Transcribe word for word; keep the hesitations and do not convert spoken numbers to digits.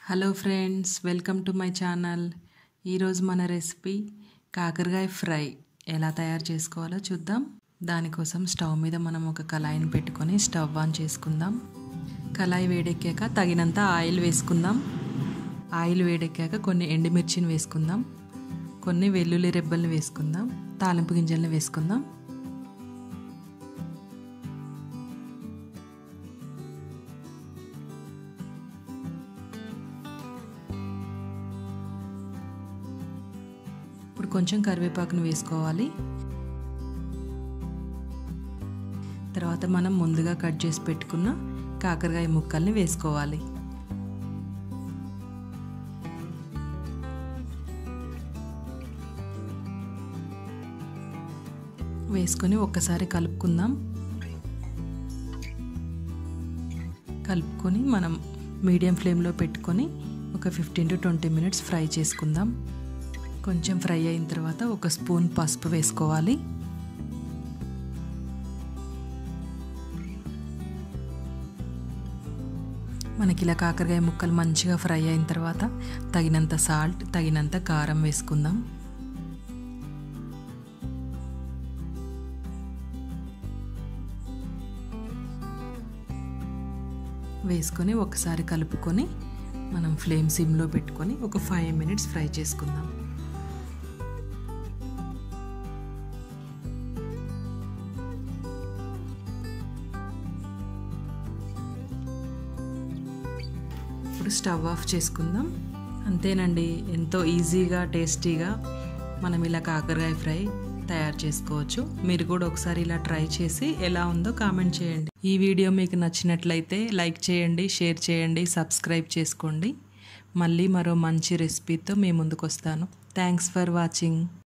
Hello friends, welcome to my channel. ఈరోజు మన recipe కాకరకాయ ఫ్రై ఎలా తయారు చేసుకోవాలో చూద్దాం. దానికోసం స్టవ్ మీద మనం ఒక కళాయిని పెట్టుకొని స్టవ్ ఆన్ చేసుకుందాం. కళాయి వేడెక్కాక తగినంత ఆయిల్ వేసుకుందాం. ఆయిల్ వేడెక్కాక కొన్ని ఎండుమిర్చిని వేసుకుందాం. కొన్ని వెల్లుల్లి రెబ్బల్ని వేసుకుందాం. తాలింపు గింజల్ని వేసుకుందాం. ఇప్పుడు కొంచెం కరివేపాకును వేసుకోవాలి. తర్వాత మనం ముందుగా కట్ చేసి పెట్టుకున్న కాకరకాయ ముక్కల్ని వేసుకోవాలి. వేసుకొని ఒక్కసారి కలుపుకుందాం. కలుపుకొని మనం మీడియం ఫ్లేమ్లో పెట్టుకొని ఒక fifteen to twenty minutes fry చేసుకుందాం. కొంచెం ఫ్రై అయిన తర్వాత ఒక స్పూన్ పసుపు వేసుకోవాలి. మనకి ఇలా కాకరకాయ ముక్కలు మంచిగా ఫ్రై అయిన తర్వాత తగినంత సాల్ట్, తగినంత కారం వేసుకుందాం. వేసుకొని ఒకసారి కలుపుకొని మనం ఫ్లేమ్ సిమ్లో పెట్టుకొని ఒక ఫైవ్ మినిట్స్ ఫ్రై చేసుకుందాం. ఇప్పుడు స్టవ్ ఆఫ్ చేసుకుందాం. అంతేనండి, ఎంతో ఈజీగా టేస్టీగా మనం ఇలా కాకరకాయ ఫ్రై తయారు చేసుకోవచ్చు. మీరు కూడా ఒకసారి ఇలా ట్రై చేసి ఎలా ఉందో కామెంట్ చేయండి. ఈ వీడియో మీకు నచ్చినట్లయితే లైక్ చేయండి, షేర్ చేయండి, సబ్స్క్రైబ్ చేసుకోండి. మళ్ళీ మరో మంచి రెసిపీతో మీ ముందుకు వస్తాను. Thanks for watching.